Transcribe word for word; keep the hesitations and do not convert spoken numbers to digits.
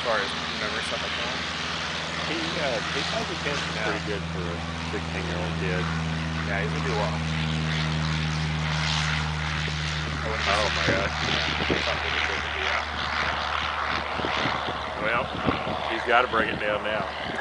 far as memory stuff like that. He, uh, he pays attention Yeah. pretty good for a sixteen-year-old kid. Yeah, he's gonna do well. Oh my gosh. Yeah. Well, he's got to bring it down now.